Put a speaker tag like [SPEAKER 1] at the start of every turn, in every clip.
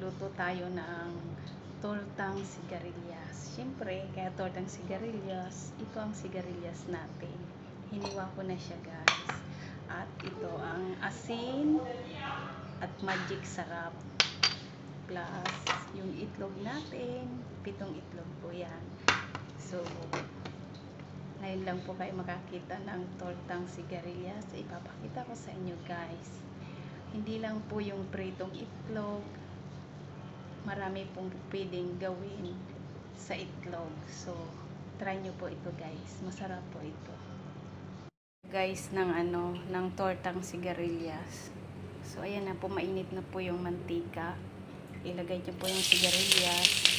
[SPEAKER 1] magluluto tayo ng tortang sigarilyas. Siyempre, kaya tortang sigarilyas, ito ang sigarilyas natin. Hiniwa ko na siya, guys. At ito ang asin at magic sarap. Plus, yung itlog natin, 7 itlog po yan. So, ngayon lang po kayo makakita ng tortang sigarilyas. Ipapakita ko sa inyo, guys. Hindi lang po yung pritong itlog, marami pong pwedeng gawin sa itlog. So, try nyo po ito, guys. Masarap po ito. Guys, ng tortang sigarilyas. So, ayan na po, mainit na po yung mantika. Ilagay nyo po yung sigarilyas.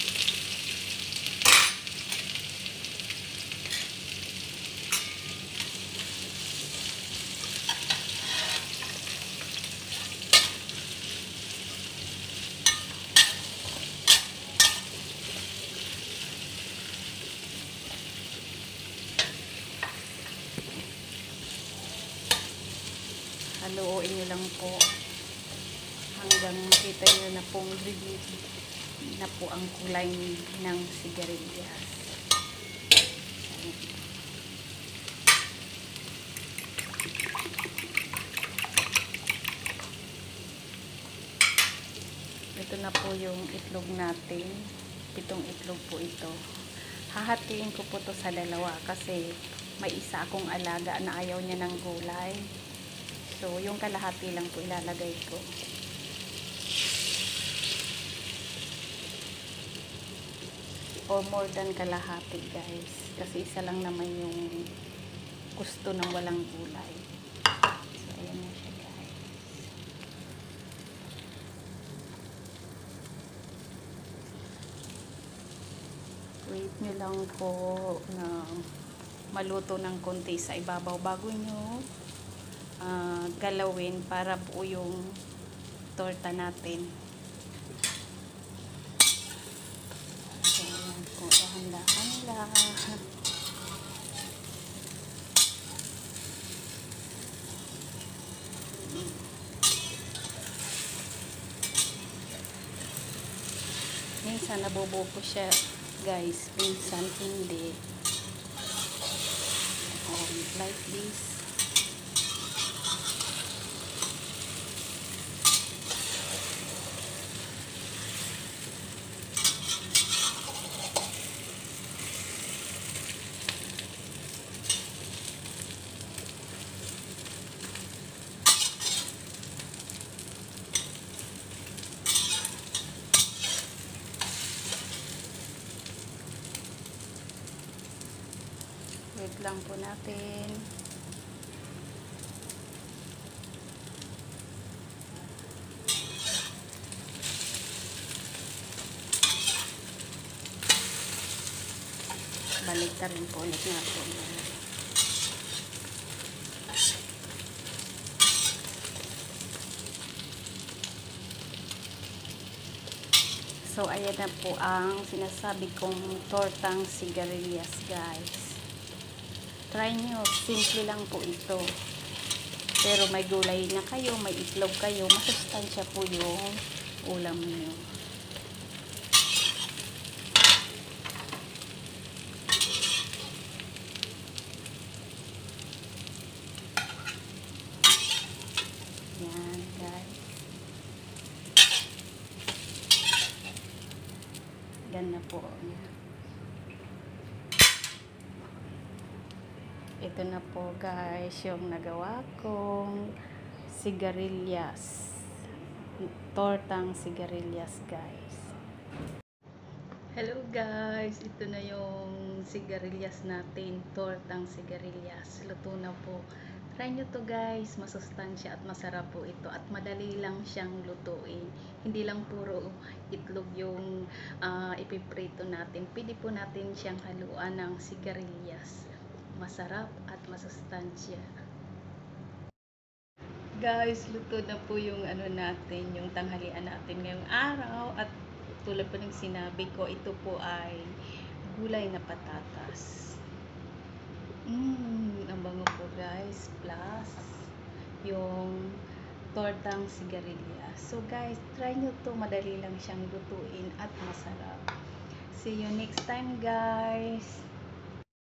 [SPEAKER 1] Haluin nyo lang po hanggang makita nyo na pong ready na po ang kulay ng sigarilyas. Ito na po yung itlog natin. 7 itlog po ito. Hahatiin ko po to sa dalawa kasi may isa akong alaga na ayaw niya ng gulay. So, yung kalahati lang po ilalagay ko. Or more than kalahati, guys. Kasi isa lang naman yung gusto ng walang gulay. So, ayan na siya, guys. Wait nyo lang po na maluto ng konti sa ibabaw bago nyo galawin para po yung torta natin. So, ayan po, dahan-dahan lang. Minsan nabubuo ko siya, guys, minsan hindi. Like this. Wait lang po natin. Balik na rin po ulit natin. So, ayan na po ang sinasabi kong tortang sigarilyas, guys. Try nyo, simple lang po ito. Pero may gulay na kayo, may itlog kayo, masustansya po yung ulam nyo. Yan, guys. Ganda po. Ito na po, guys, yung nagawa kong sigarilyas. Tortang sigarilyas, guys. Hello, guys. Ito na yung sigarilyas natin. Tortang sigarilyas. Luto na po. Try nyo to, guys. Masustansya at masarap po ito. At madali lang siyang lutuin. Hindi lang puro itlog yung ipiprito natin. Pwede po natin siyang haluan ng sigarilyas. Masarap at masustansya. Guys, luto na po yung natin, yung tanghalian natin ngayong araw. At tulad po ng sinabi ko, ito po ay gulay na patatas. Ang bango po, guys. Plus yung tortang sigarilyas. So guys, try nyo to, madali lang siyang lutuin at masarap. See you next time guys!